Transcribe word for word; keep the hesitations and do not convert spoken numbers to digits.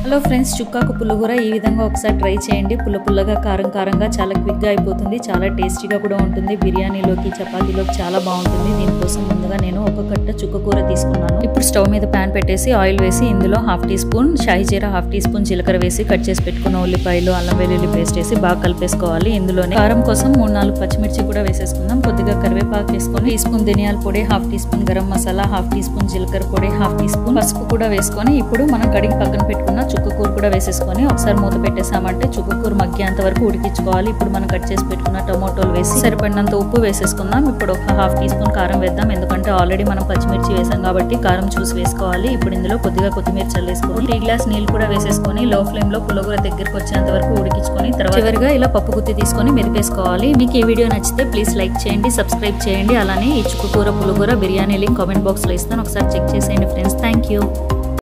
Hello friends, చుక్కాకు పుల్లగూర ఈ విధంగా ఒకసారి ట్రై చేయండి. పుల్ల పుల్లగా కారం కారంగా చాలా క్విక్గా అయిపోతుంది. చాలా టేస్టీగా కూడా ఉంటుంది. బిర్యానీలోకి చపాతీలోకి చాలా బాగుంటుంది. దీనికోసం ముందుగా నేను ఒక కట్ట చుక్కకూర తీసుకున్నాను. ఇప్పుడు స్టవ్ మీద ప్యాన్ పెట్టేసి ఆయిల్ వేసి ఇందులో హాఫ్ టీ స్పూన్ షాహీ జీరా, హాఫ్ టీ స్పూన్ జీలకర్ర వేసి కట్ చేసి పెట్టుకున్న ఉల్లిపాయలు, అల్లం వెల్లుల్లి పేస్ట్ వేసి బాగా కలిపేసుకోవాలి. ఇందులోనే కారం కోసం మూడు నాలుగు పచ్చిమిర్చి కూడా వేసేసుకుందాం. కొద్దిగా కరివేపాకు వేసుకొని టీ స్పూన్ ధనియాల పొడి, half teaspoon garam masala, half teaspoon జీలకర్ర పొడి, హాఫ్ టీ స్పూన్ పసుపు కూడా వేసుకొని ఇప్పుడు మనం కడిగి పక్కన పెట్టుకున్న చుక్కకూర కూడా వేసేసుకొని ఒకసారి మూత పెట్టేసామంటే చుక్కకూర మగ్గేంత వరకు ఉడికించుకోవాలి. ఇప్పుడు మనం కట్ చేసి పెట్టుకున్న టొమాటోలు వేసి సరిపడినంత ఉప్పు వేసేసుకుందాం. ఇప్పుడు ఒక హాఫ్ టీ స్పూన్ కారం వేద్దాం, ఎందుకంటే ఆల్రెడీ మనం పచ్చిమిర్చి వేసాం కాబట్టి కారం చూసి వేసుకోవాలి. ఇప్పుడు ఇందులో కొద్దిగా కొత్తిమీర చల్లేసుకొని టీ గ్లాస్ నీళ్ళు కూడా వేసేసుకొని లో ఫ్లేమ్ లో పుల్లగూర దగ్గరకు వచ్చేంత వరకు ఉడికించుకొని తర్వాత చివరిగా ఇలా పప్పు గుత్తి తీసుకొని మెరిపేసుకోవాలి. మీకు ఈ వీడియో నచ్చితే ప్లీజ్ లైక్ చేయండి, సబ్స్క్రైబ్ చేయండి. అలానే ఈ చుక్కకూర పుల్లగూర బిర్యానీ లింక్ కామెంట్ బాక్స్ లో ఇస్తాను, ఒకసారి చెక్ చేసేయండి ఫ్రెండ్స్. Thank you.